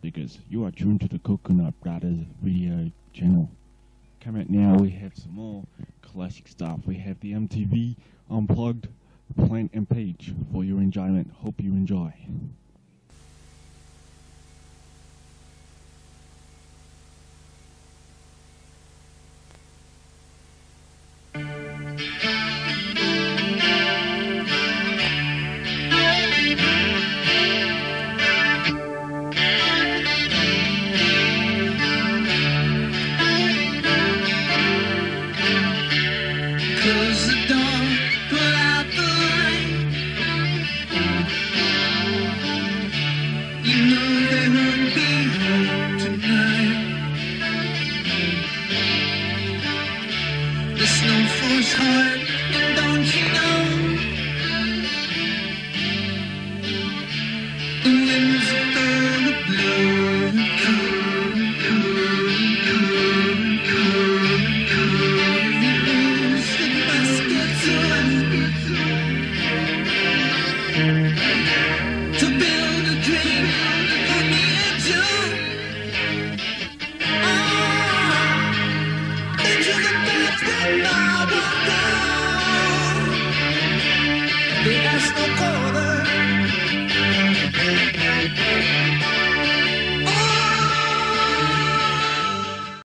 speakers. You are tuned to the Coconut Brothers video channel. Coming up now, we have some more classic stuff. We have the MTV Unplugged, Plant and Peach for your enjoyment. Hope you enjoy. Close the door, put out the light. You know they won't be home tonight. The snow falls hard, and don't you know the winds are gonna blow cold, cold, cold, cold, cold. To build a dream for me and you. Into the depths that I won't go. They ask no quarter.